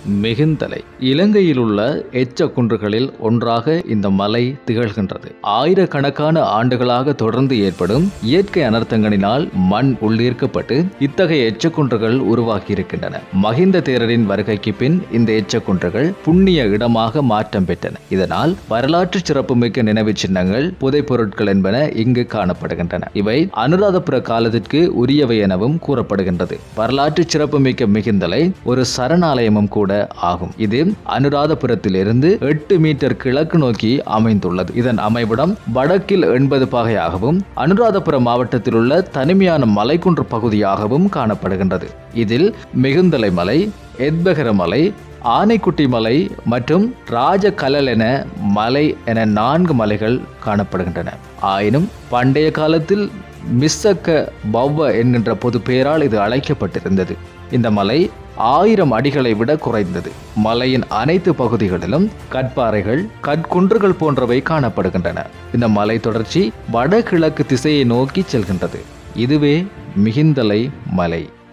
மிகிந்தலை இலங்கையில் உள்ள எச்ச குன்றுகளில் ஒன்றாக இந்த மலை திகழ்கின்றது. ஆயிரக்கணக்கான ஆண்டுகளாக தொடர்ந்து ஏற்படும் இயற்கை அனர்த்தங்களினால் மண் உள்ளீர்க்கப்பட்டு இத்தகைய எச்சக்குன்றுகள் உருவாகி இருக்கின்றன. மகிந்த தேரரின் வருகைக்கு பின் இந்த எச்சக்குன்றுகள் புண்ணிய இடமாக மாற்றம் பெற்றன. இதனால் வரலாற்று சிறப்புமிக்க நினைவு சின்னங்கள், புதைப்பொருட்கள் என்பன இங்கு காணப்படுகின்றன. இவை அனுராதபுர காலத்திற்கு உரியவை எனவும் கூறப்படுகின்றது. வரலாற்று சிறப்புமிக்க மிகிந்தலை ஒரு சரணாலயமும் கூட ஆகும். இது அனுராதபுரத்திலிருந்து 8 மீட்டர் கிழக்கு நோக்கி அமைந்துள்ளது. இதன் அமைவிடம் வடக்கில் 80 பாகையாகவும் அனுராதபுரம் மாவட்டத்தில் உள்ள தனிமையான மலைக்குன்று பகுதியாகவும் காணப்படுகின்றது. இதில் மிகுந்தலை மலை, எத்பெகர மலை, ஆனைக்குட்டி மலை மற்றும் ராஜகலல் என மலை என 4 மலைகள் காணப்படுகின்றன. ஆயினும் பண்டைய காலத்தில் மிஸ்ஸக்க பவ்வ என்கின்ற பொது பெயரால் இது அழைக்கப்பட்டிருந்தது. இந்த மலை 1000 அடிகளை விட குறைந்தது. மலையின் அனைத்து பகுதிகளிலும் கற்பாறைகள், கற்குன்றுகள் போன்றவை காணப்படுகின்றன. இந்த மலை தொடர்ச்சி வடகிழக்கு திசையை நோக்கி செல்கின்றது. இதுவே மிகிந்தலை மலை.